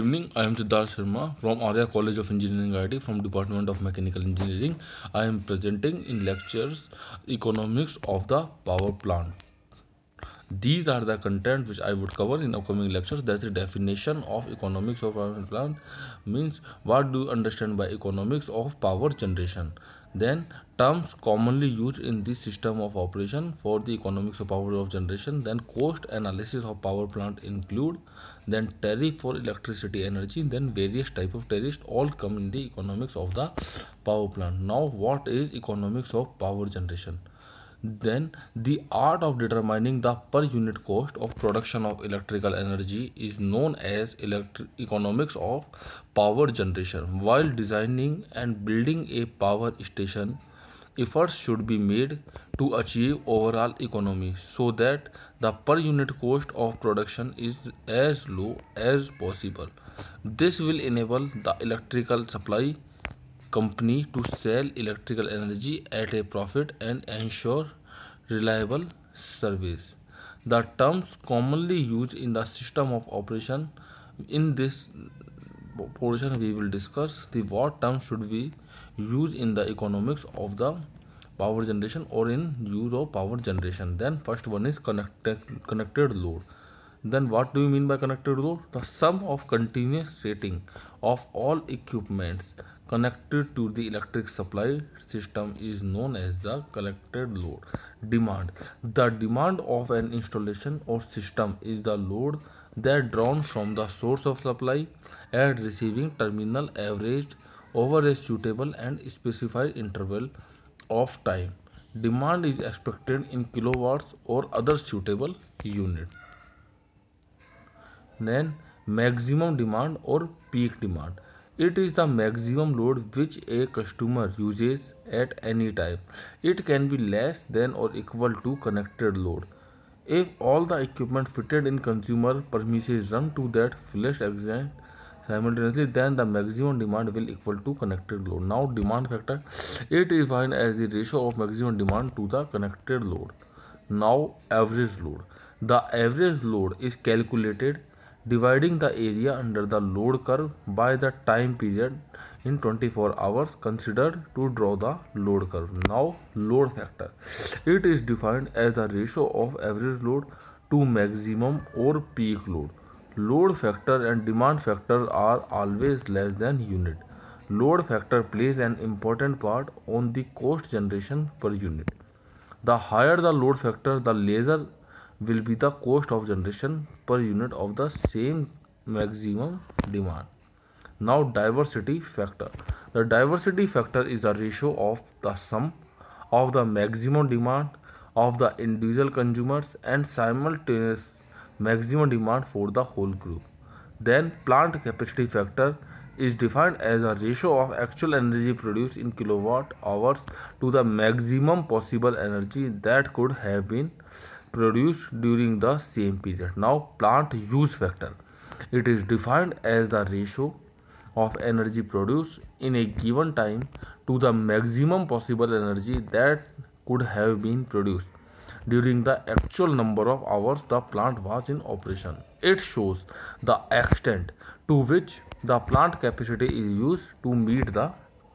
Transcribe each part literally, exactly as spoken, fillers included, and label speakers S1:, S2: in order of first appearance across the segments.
S1: evening. I am Siddharth Sharma from Arya College of Engineering I T from Department of Mechanical Engineering. I am presenting in lectures Economics of the Power Plant. These are the content which I would cover in upcoming lectures. That's the definition of economics of power plant, means what do you understand by economics of power generation. Then terms commonly used in this system of operation for the economics of power of generation. Then cost analysis of power plant include. Then tariff for electricity energy. Then various type of tariffs all come in the economics of the power plant. Now what is economics of power generation? Then the art of determining the per unit cost of production of electrical energy is known as electric economics of power generation. While designing and building a power station, efforts should be made to achieve overall economy so that the per unit cost of production is as low as possible. This will enable the electrical supply company to sell electrical energy at a profit and ensure reliable service. The terms commonly used in the system of operation. In this portion we will discuss the what terms should we use in the economics of the power generation or in use of power generation. Then first one is connected connected load. Then what do you mean by connected load? The sum of continuous rating of all equipments connected to the electric supply system is known as the connected load. Demand. The demand of an installation or system is the load that drawn from the source of supply at receiving terminal averaged over a suitable and specified interval of time. Demand is expected in kilowatts or other suitable unit. Then maximum demand or peak demand. It is the maximum load which a customer uses at any time. It can be less than or equal to connected load. If all the equipment fitted in consumer premises run to that fullest extent simultaneously, then the maximum demand will equal to connected load. Now demand factor. It is defined as the ratio of maximum demand to the connected load. Now average load. The average load is calculated dividing the area under the load curve by the time period in twenty-four hours considered to draw the load curve. Now load factor. It is defined as the ratio of average load to maximum or peak load. Load factor and demand factor are always less than unit. Load factor plays an important part on the cost generation per unit. The higher the load factor, the lesser will be the cost of generation per unit of the same maximum demand. Now diversity factor. The diversity factor is the ratio of the sum of the maximum demand of the individual consumers and simultaneous maximum demand for the whole group. Then plant capacity factor is defined as a ratio of actual energy produced in kilowatt hours to the maximum possible energy that could have been produced during the same period. Now plant use factor. It is defined as the ratio of energy produced in a given time to the maximum possible energy that could have been produced during the actual number of hours the plant was in operation. It shows the extent to which the plant capacity is used to meet the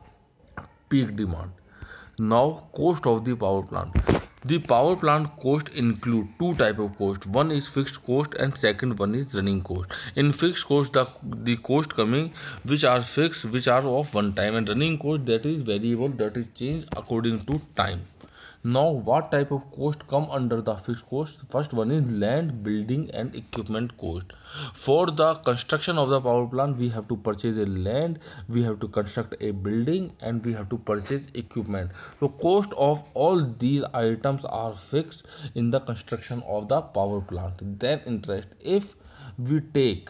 S1: peak demand. Now cost of the power plant. The power plant cost include two type of cost. One is fixed cost and second one is running cost. In fixed cost, the the cost coming which are fixed, which are of one time, and running cost that is variable, that is changed according to time. Now what type of cost come under the fixed cost? First one is land, building and equipment cost. For the construction of the power plant we have to purchase a land, we have to construct a building and we have to purchase equipment. So cost of all these items are fixed in the construction of the power plant. Then interest. If we take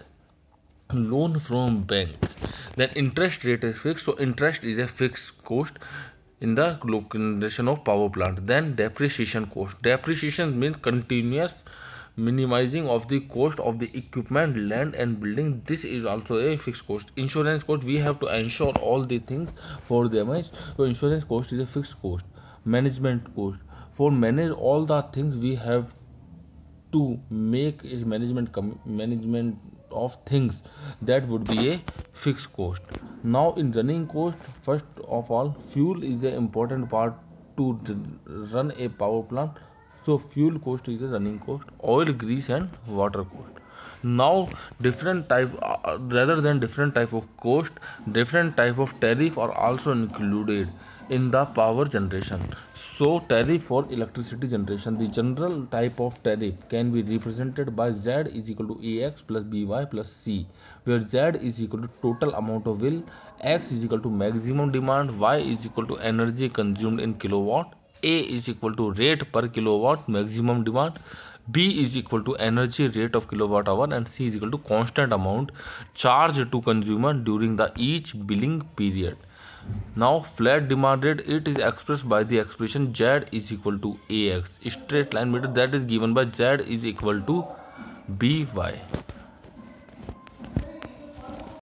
S1: loan from bank, then interest rate is fixed, so interest is a fixed cost in the location of power plant. Then depreciation cost. Depreciation means continuous minimizing of the cost of the equipment, land and building. This is also a fixed cost. Insurance cost, we have to insure all the things for damage, so insurance cost is a fixed cost. Management cost, for manage all the things we have to make is management management of things, that would be a fixed cost. Now in running cost, first of all, fuel is an important part to run a power plant. So fuel cost is a running cost, oil, grease and water cost. Now different type uh, rather than different type of cost, different type of tariff are also included in the power generation. So tariff for electricity generation, the general type of tariff can be represented by Z is equal to Ax plus By plus C, where Z is equal to total amount of will, X is equal to maximum demand, Y is equal to energy consumed in kilowatt, A is equal to rate per kilowatt maximum demand, B is equal to energy rate of kilowatt hour, and C is equal to constant amount charged to consumer during the each billing period. Now flat demand rate, it is expressed by the expression Z is equal to Ax, straight line meter, that is given by Z is equal to By.